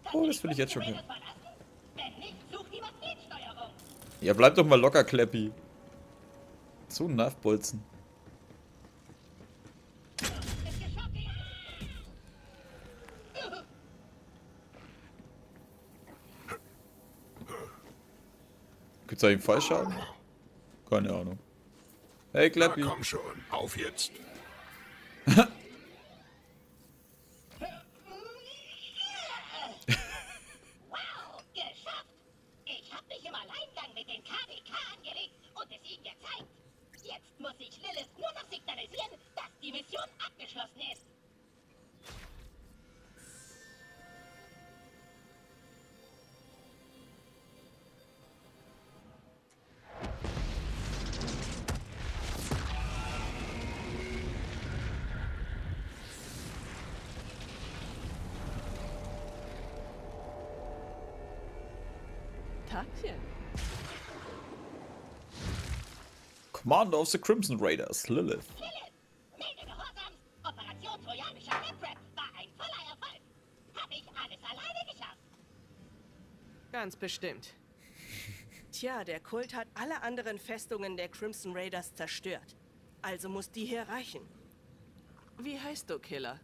Oh, das will ich jetzt schon hören. Ja, bleib doch mal locker, Kleppi. So ein Nervbolzen. Gibt's da einen Fallschaden? Keine Ahnung. Hey, Kleppi. Na, komm schon, auf jetzt. Wow, geschafft! Ich habe mich im Alleingang mit den KDK angelegt und es ihnen gezeigt. Jetzt muss ich Lilith nur noch signalisieren, dass die Mission abgeschlossen ist. Tagchen. Commander of the Crimson Raiders, Lilith. Lilith, melde Gehorsams, Operation Trojanischer Webrap war ein voller Erfolg. Habe ich alles alleine geschafft. Ganz bestimmt. Tja, der Kult hat alle anderen Festungen der Crimson Raiders zerstört. Also muss die hier reichen. Wie heißt du, Killer?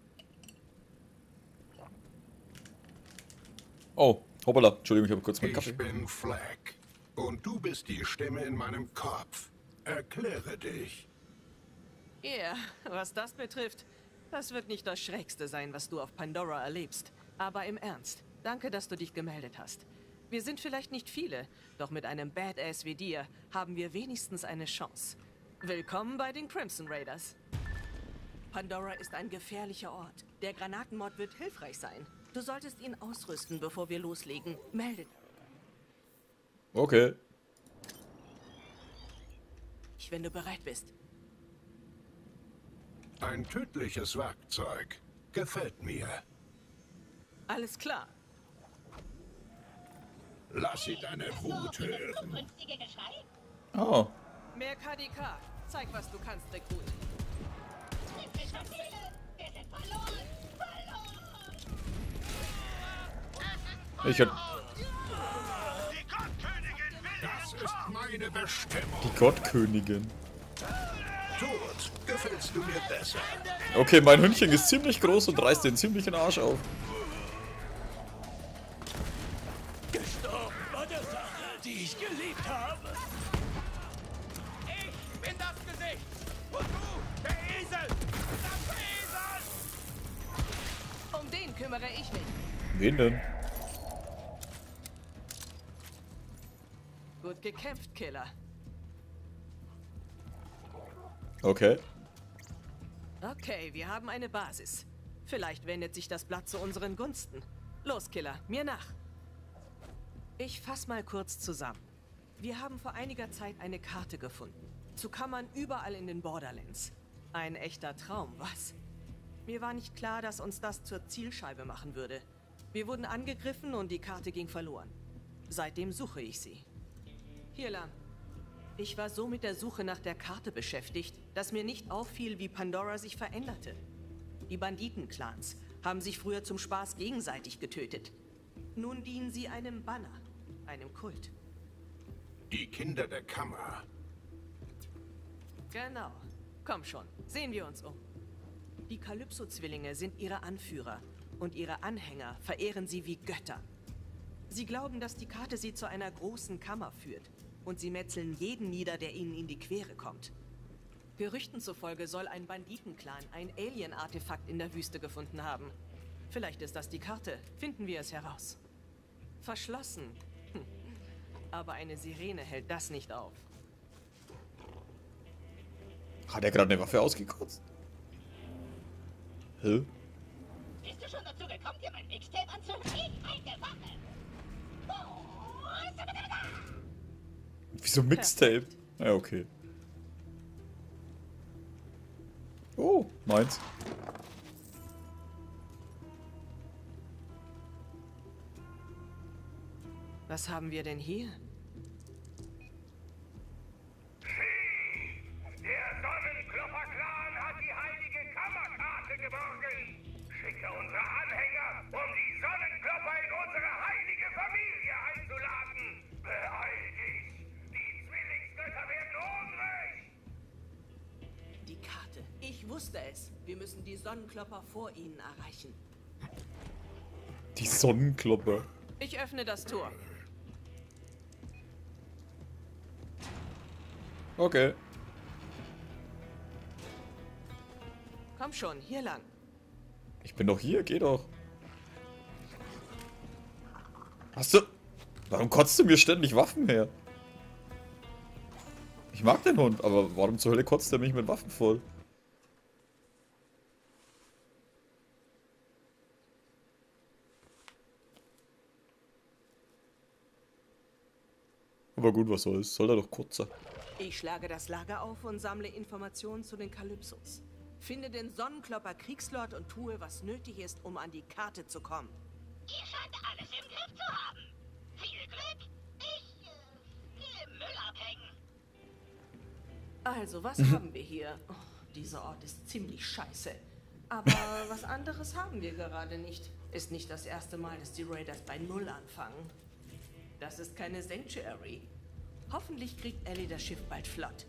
Oh, hoppala. Entschuldigung, ich habe kurz meinen Kaffee. Ich bin Flag. Und du bist die Stimme in meinem Kopf. Erkläre dich. Ja, was das betrifft, das wird nicht das Schrägste sein, was du auf Pandora erlebst. Aber im Ernst, danke, dass du dich gemeldet hast. Wir sind vielleicht nicht viele, doch mit einem Badass wie dir haben wir wenigstens eine Chance. Willkommen bei den Crimson Raiders. Pandora ist ein gefährlicher Ort. Der Granatenmord wird hilfreich sein. Du solltest ihn ausrüsten, bevor wir loslegen. Melde Okay. dich, wenn du bereit bist. Ein tödliches Werkzeug. Gefällt mir. Alles klar. Lass sie deine Wut hören. Zukünftige Geschrei? Oh. Mehr KDK. Zeig, was du kannst, Rekrut. Kritischer Fehler! Wir sind verloren! Verloren! Ich hab Die Gottkönigin will das ist meine Bestimmung. die Gottkönigin. Tod, gefällst du mir besser? Okay, mein Hündchen ist ziemlich groß und reißt den ziemlichen Arsch auf. Gestorben war der Sache, die ich geliebt habe. Ich bin das Gesicht. Und du, der Esel. Das Esel. Um den kümmere ich mich. Wen denn? Gut gekämpft, Killer. Okay. Okay, wir haben eine Basis. Vielleicht wendet sich das Blatt zu unseren Gunsten. Los, Killer, mir nach. Ich fass mal kurz zusammen. Wir haben vor einiger Zeit eine Karte gefunden. Zu Kammern überall in den Borderlands. Ein echter Traum, was? Mir war nicht klar, dass uns das zur Zielscheibe machen würde. Wir wurden angegriffen und die Karte ging verloren. Seitdem suche ich sie. Hier lang. Ich war so mit der Suche nach der Karte beschäftigt, dass mir nicht auffiel, wie Pandora sich veränderte. Die Banditenclans haben sich früher zum Spaß gegenseitig getötet. Nun dienen sie einem Banner, einem Kult. Die Kinder der Kammer. Genau. Komm schon, sehen wir uns um. Die Kalypso-Zwillinge sind ihre Anführer und ihre Anhänger verehren sie wie Götter. Sie glauben, dass die Karte sie zu einer großen Kammer führt und sie metzeln jeden nieder, der ihnen in die Quere kommt. Gerüchten zufolge soll ein Banditenclan ein Alien-Artefakt in der Wüste gefunden haben. Vielleicht ist das die Karte, finden wir es heraus. Verschlossen. Aber eine Sirene hält das nicht auf. Hat er gerade eine Waffe ausgekotzt? Hä? Bist du schon dazu gekommen, dir mein Mixtape anzuhören? Ich eine Waffe! Wieso Mixtape? Ja, okay. Oh, meins. Was haben wir denn hier? Der Sonnenklopper-Clan hat die heilige Kammerkarte geborgen. Schicke unsere Anhänger, um die Sonnenklopper wusste es. Wir müssen die Sonnenklopper vor ihnen erreichen. Die Sonnenklopper. Ich öffne das Tor. Okay. Komm schon, hier lang. Ich bin doch hier, geh doch. Hast du... Warum kotzt du mir ständig Waffen her? Ich mag den Hund, aber warum zur Hölle kotzt er mich mit Waffen voll? Aber gut, was soll's. Soll er doch kurzer. Ich schlage das Lager auf und sammle Informationen zu den Kalypsos. Finde den Sonnenklopper Kriegslord und tue, was nötig ist, um an die Karte zu kommen. Ihr scheint alles im Griff zu haben. Viel Glück. Ich gehe Müll abhängen. Also, was haben wir hier? Oh, dieser Ort ist ziemlich scheiße. Aber was anderes haben wir gerade nicht. Ist nicht das erste Mal, dass die Raiders bei Null anfangen. Das ist keine Sanctuary. Hoffentlich kriegt Ellie das Schiff bald flott.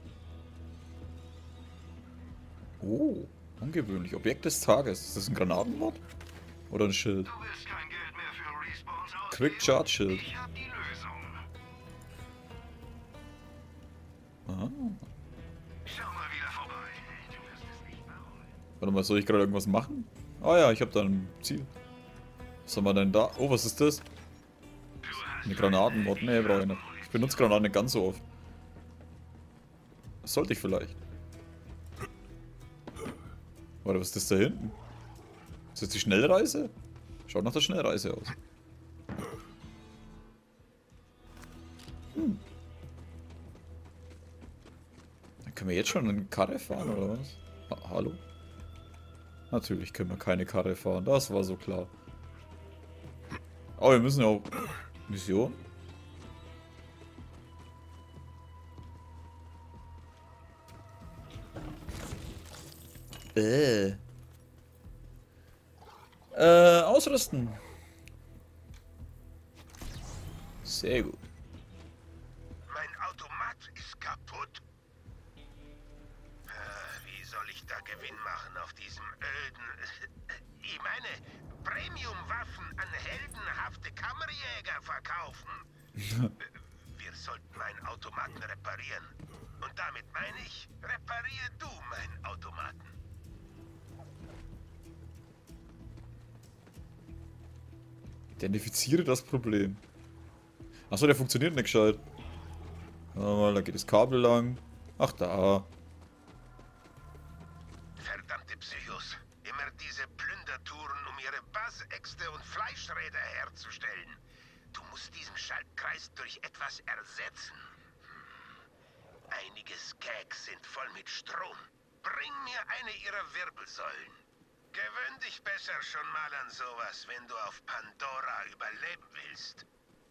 Oh, ungewöhnlich. Objekt des Tages. Ist das ein Granatenmod? Oder ein Schild? Du willst kein Geld mehr für Respawns ausgeben? Quick Charge Schild. Ich hab die Lösung. Aha. Schau mal wieder vorbei. Du wirst es nicht bereuen. Warte mal, soll ich gerade irgendwas machen? Ah ja, ich habe da ein Ziel. Was haben wir denn da? Oh, was ist das? Eine Granatenmod? Nee, brauche ich nicht. Ich benutze Granaten nicht ganz so oft. Das sollte ich vielleicht. Warte, was ist das da hinten? Ist das die Schnellreise? Schaut nach der Schnellreise aus. Dann können wir jetzt schon eine Karre fahren, oder was? Hallo? Natürlich können wir keine Karre fahren, das war so klar. Oh, wir müssen ja auch... Mission? Ausrüsten. Sehr gut. Mein Automat ist kaputt. Wie soll ich da Gewinn machen auf diesem öden... Ich meine, Premium-Waffen an heldenhafte Kammerjäger verkaufen. Wir sollten meinen Automaten reparieren. Und damit meine ich, repariere du meinen Automaten. Identifiziere das Problem. Achso, der funktioniert nicht gescheit. Mal, da geht das Kabel lang. Ach, da. Verdammte Psychos. Immer diese Plündertouren, um ihre Bassäxte und Fleischräder herzustellen. Du musst diesen Schaltkreis durch etwas ersetzen. Einige Skags sind voll mit Strom. Bring mir eine ihrer Wirbelsäulen. Gewöhn dich besser schon mal an sowas, wenn du auf Pandora überleben willst.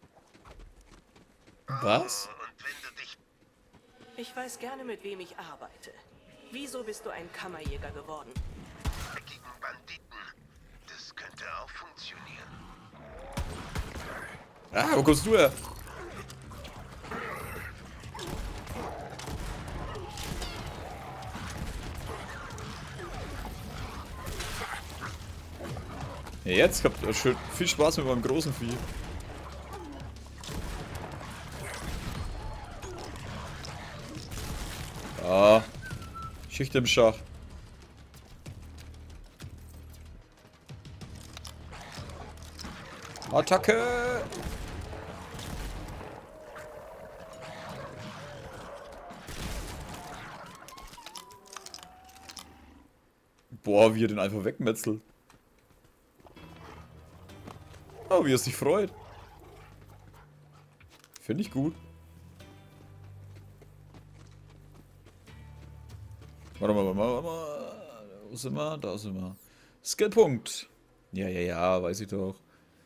Was? Oh, und wenn du dich... Ich weiß gerne, mit wem ich arbeite. Wieso bist du ein Kammerjäger geworden? Gegen Banditen. Das könnte auch funktionieren. Ah, wo kommst du her? Ja, jetzt habt ihr schön viel Spaß mit meinem großen Vieh. Ah, Schicht im Schach. Attacke! Boah, wie er den einfach wegmetzelt. Oh, wie er sich freut. Finde ich gut. Warte mal. Wo sind wir? Da sind wir. Skillpunkt. Ja, weiß ich doch.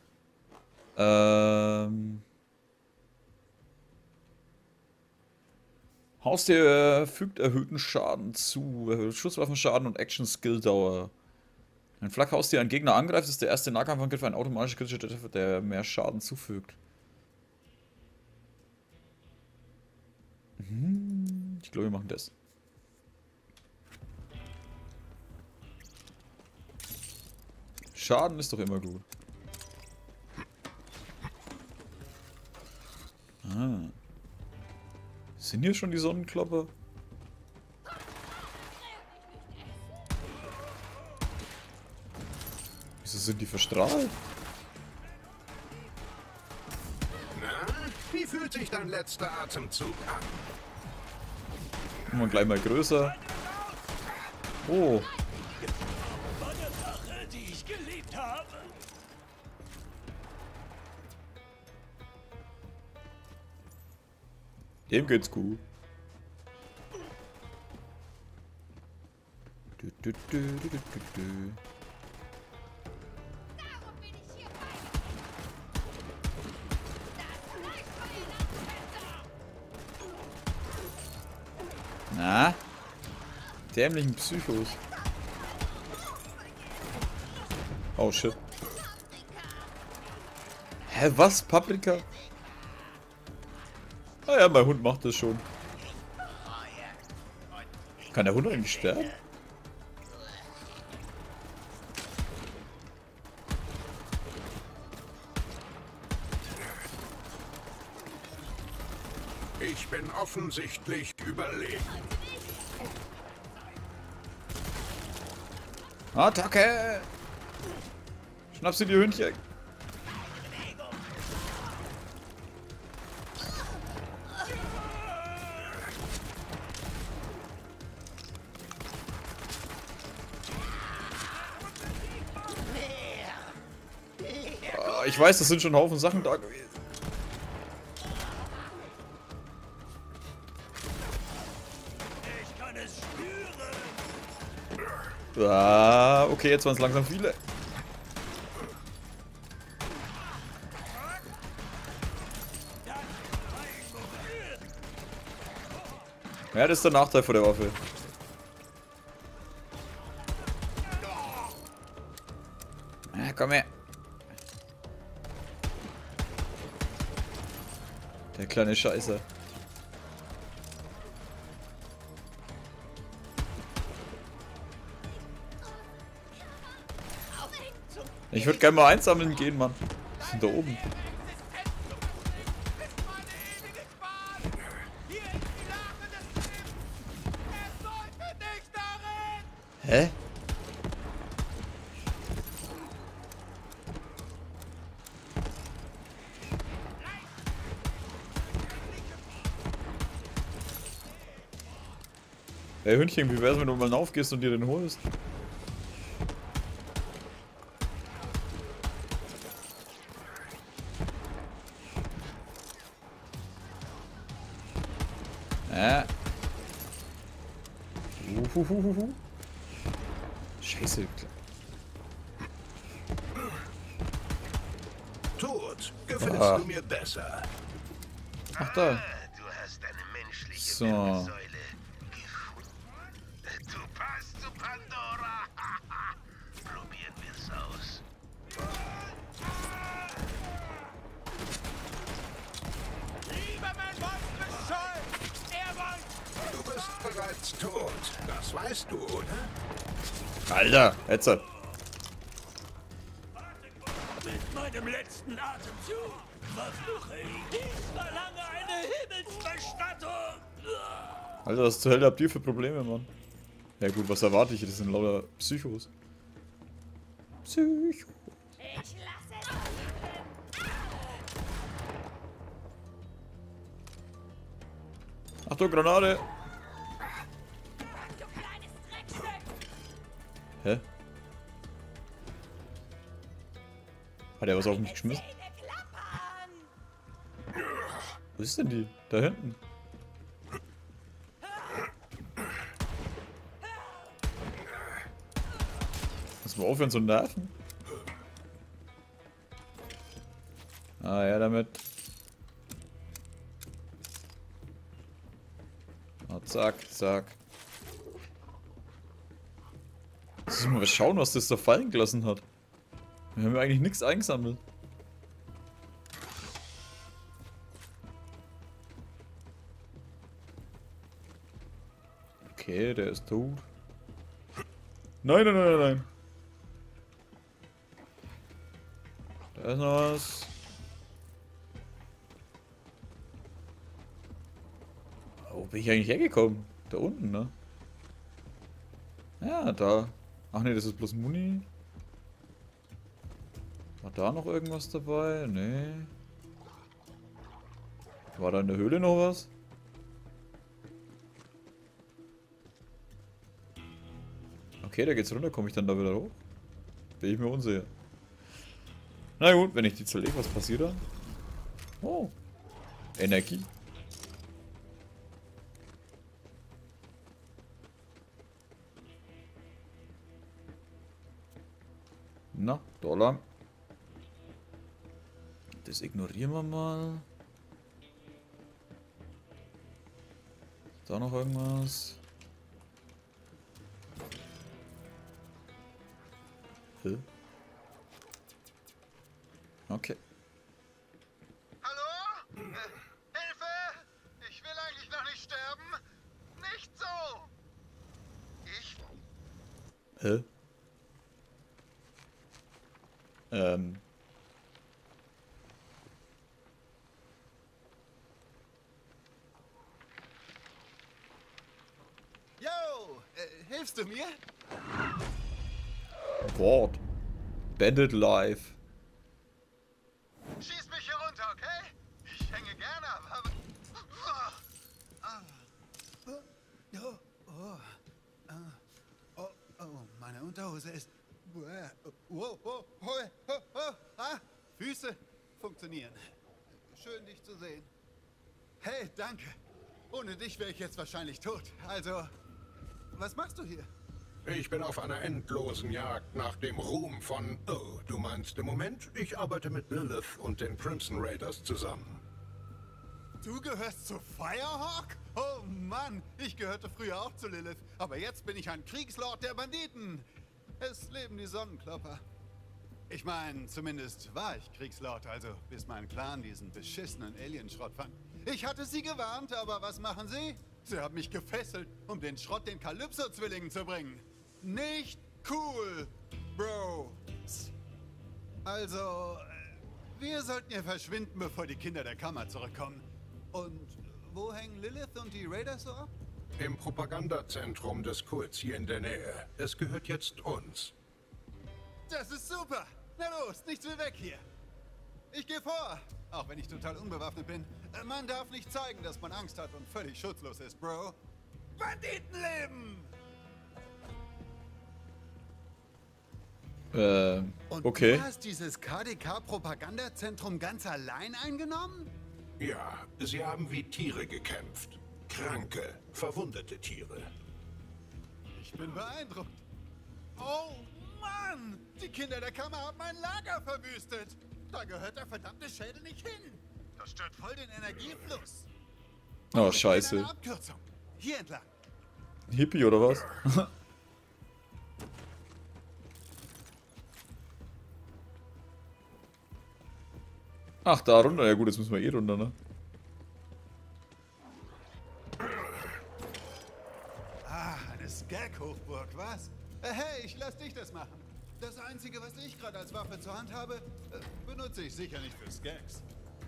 Haustier fügt erhöhten Schaden zu. Erhöht Schusswaffenschaden und Action-Skill-Dauer. Ein Flakhaustier einen Gegner angreift, ist der erste Nahkampfangriff ein automatischer kritischer Treffer, der mehr Schaden zufügt. Ich glaube, wir machen das. Schaden ist doch immer gut. Ah. Sind hier schon die Sonnenklopper? Wieso sind die verstrahlt? Na, wie fühlt sich dein letzter Atemzug an? Machen wir gleich mal größer. Oh. Meine Sache, die ich geliebt habe. Dem geht's gut. Du, du, du, du, du, du. Darum bin ich hier bei. Das Na? Dämlichen Psychos. Oh shit. Hä, was? Paprika? Ah ja, mein Hund macht das schon. Kann der Hund eigentlich sterben? Ich bin offensichtlich überlegen. Attacke! Schnapp sie die Hündchen. Ah, ich weiß, das sind schon ein Haufen Sachen da gewesen. Ich kann es spüren. Ah, okay, jetzt waren es langsam viele. Ja, das ist der Nachteil von der Waffe. Ah, komm her. Der kleine Scheißer. Ich würde gerne mal einsammeln gehen, Mann. Die sind da oben. Hier ist die Lache des Lebens. Er sollte nicht darin. Hä? Hey Hündchen, wie wär's, wenn du mal aufgehst und dir den holst? Scheiße. Tod, gefällst Ah. du mir besser? Ach da. Du hast eine menschliche So. Wirbelsäule gefunden. Du passt zu Pandora. Probieren wir's aus. Lieber mein Monster Scholl. Er wollte. Du bist bereits tot. Das weißt du, oder? Alter, jetzt. Mit meinem letzten Atemzug verfluche ich. Ich verlange eine Himmelsbestattung. Alter, was zur Hölle habt ihr für Probleme, Mann? Ja gut, was erwarte ich? Das sind lauter Psychos. Psycho. Ich lasse Achtung, Granate. du kleines Dreckstück. Hä? Hat er was auf mich geschmissen? Zähne klappern. Wo ist denn die? Da hinten. Lass mal aufhören zu nerven. Ah ja, damit. Ah, zack, zack. Lass mal schauen, was das da fallen gelassen hat. Wir haben ja eigentlich nichts eingesammelt. Okay, der ist tot. Nein, nein, nein, nein. Da ist noch was. Wo bin ich eigentlich hergekommen? Da unten, ne? Ja, da. Ach ne, das ist bloß Muni. War da noch irgendwas dabei? Nee. War da in der Höhle noch was? Okay, da geht's runter. Komme ich dann da wieder hoch? Bin ich mir unsicher. Na gut, wenn ich die zerlege, was passiert dann? Oh. Energie. Na, da lang. Das ignorieren wir mal. Da noch irgendwas? Hä? Okay. Hallo? Hilfe! Ich will eigentlich noch nicht sterben. Nicht so! Ich... Hä? Yo, hilfst du mir? Wort. Bandit Life. Schieß mich hier runter, okay? Ich hänge gerne ab, aber... Oh, meine Unterhose ist... Füße funktionieren. Schön, dich zu sehen. Hey, danke. Ohne dich wäre ich jetzt wahrscheinlich tot. Also, was machst du hier? Ich bin auf einer endlosen Jagd nach dem Ruhm von... Oh, du meinst im Moment? Ich arbeite mit Lilith und den Crimson Raiders zusammen. Du gehörst zu Firehawk? Oh Mann, ich gehörte früher auch zu Lilith. Aber jetzt bin ich ein Kriegslord der Banditen. Es leben die Sonnenklopper. Ich meine, zumindest war ich Kriegslord, also bis mein Clan diesen beschissenen Alienschrott fand. Ich hatte sie gewarnt, aber was machen sie? Sie haben mich gefesselt, um den Schrott den Kalypso-Zwillingen zu bringen. Nicht cool, Bro. Also, wir sollten hier verschwinden, bevor die Kinder der Kammer zurückkommen. Und wo hängen Lilith und die Raiders so ab? Im Propagandazentrum des Kults hier in der Nähe. Es gehört jetzt uns. Das ist super. Na los, nichts wie weg hier. Ich gehe vor, auch wenn ich total unbewaffnet bin. Man darf nicht zeigen, dass man Angst hat und völlig schutzlos ist, Bro. Banditenleben! Und okay. du hast dieses KDK-Propagandazentrum ganz allein eingenommen? Ja, sie haben wie Tiere gekämpft. Kranke, verwundete Tiere. Ich bin beeindruckt. Oh Mann! Die Kinder der Kammer haben mein Lager verwüstet. Da gehört der verdammte Schädel nicht hin. Das stört voll den Energiefluss. Oh, Ich scheiße. kenne eine Abkürzung. Hier entlang. Hippie oder was? Ach, da runter. Ja gut, jetzt müssen wir eh runter, ne? Ah, eine Skag-Hochburg, was? Hey, ich lass dich das machen. Das Einzige, was ich gerade als Waffe zur Hand habe, benutze ich sicher nicht für Skags.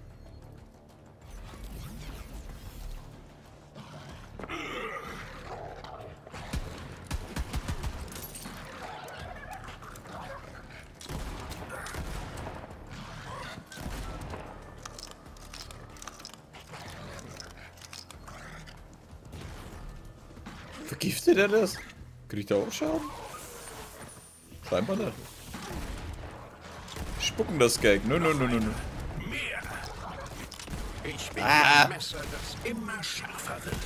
Vergiftet er das? Kriegt er auch Schaden? Scheinbar nicht. Spucken das Gag. Nö. Mehr! Ich bin ein Messer, das immer schärfer wird.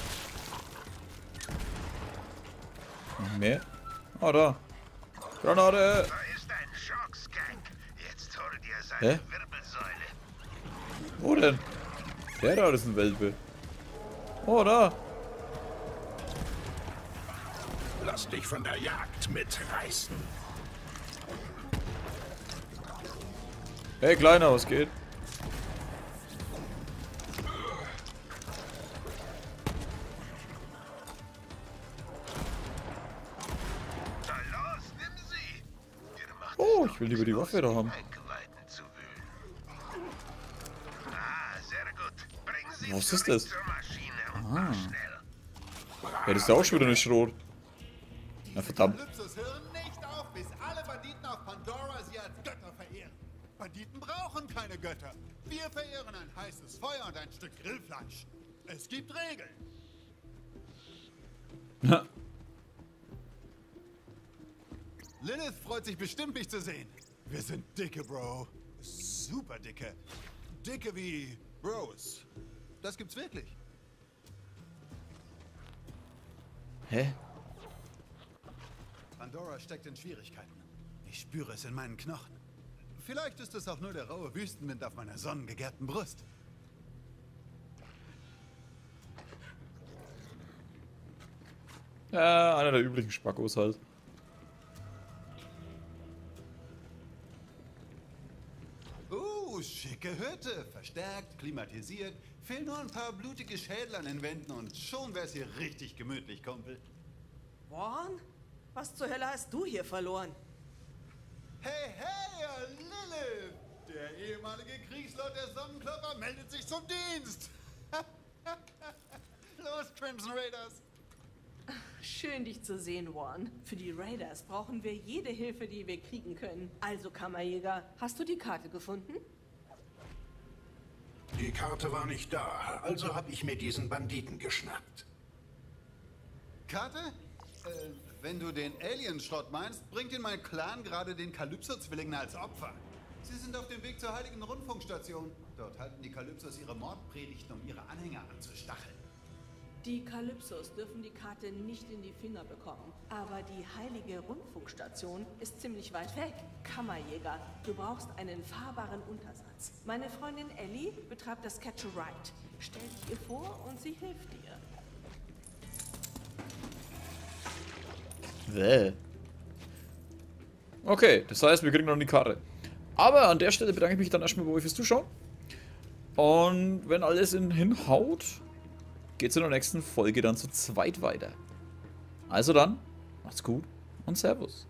Noch mehr? Ah, da. Granate! Da ist ein Schockskank. Jetzt hol dir seine Hä? Wirbelsäule. Wo denn? Der da ist ein Welpe. Oh, da. Lass dich von der Jagd mitreißen. Hey, Kleiner, was geht? Na los, nimm sie. Dir macht Oh, es ich will lieber die doch Waffe da haben. Eingeweihten zu wühlen. Was ist das? Zur Maschine und Ah. mach schnell. Ja, das ist ja auch schon wieder nicht Schrot. Na verdammt. Kalypsos hören nicht auf, bis alle Banditen auf Pandora sie als Götter verehren. Banditen brauchen keine Götter. Wir verehren ein heißes Feuer und ein Stück Grillfleisch. Es gibt Regeln. Lilith freut sich bestimmt, mich zu sehen. Wir sind dicke, Bro. Super dicke. Dicke wie Bros. Das gibt's wirklich. Hä? Pandora steckt in Schwierigkeiten. Ich spüre es in meinen Knochen. Vielleicht ist es auch nur der raue Wüstenwind auf meiner sonnengegärten Brust. Ja, einer der üblichen Spackos halt. Schicke Hütte. Verstärkt, klimatisiert. Fehlen nur ein paar blutige Schädel an den Wänden und schon wär's hier richtig gemütlich, Kumpel. Warren? Was zur Hölle hast du hier verloren? Hey, hey, Lilith! Der ehemalige Kriegslord der Sonnenklopper meldet sich zum Dienst! Los, Crimson Raiders! Schön, dich zu sehen, Warren. Für die Raiders brauchen wir jede Hilfe, die wir kriegen können. Also, Kammerjäger, hast du die Karte gefunden? Die Karte war nicht da, also habe ich mir diesen Banditen geschnappt. Karte? Wenn du den Alienschrott meinst, bringt ihn mein Clan gerade den Kalypso-Zwillingen als Opfer. Sie sind auf dem Weg zur Heiligen Rundfunkstation. Dort halten die Kalypsos ihre Mordpredigten, um ihre Anhänger anzustacheln. Die Kalypsos dürfen die Karte nicht in die Finger bekommen. Aber die Heilige Rundfunkstation ist ziemlich weit weg. Kammerjäger, du brauchst einen fahrbaren Untersatz. Meine Freundin Ellie betreibt das Catch-a-Ride. Stell dich ihr vor und sie hilft dir. Okay, das heißt, wir kriegen noch die Karte. Aber an der Stelle bedanke ich mich dann erstmal bei euch fürs Zuschauen. Und wenn alles hinhaut, geht es in der nächsten Folge dann zu zweit weiter. Also dann, macht's gut und Servus.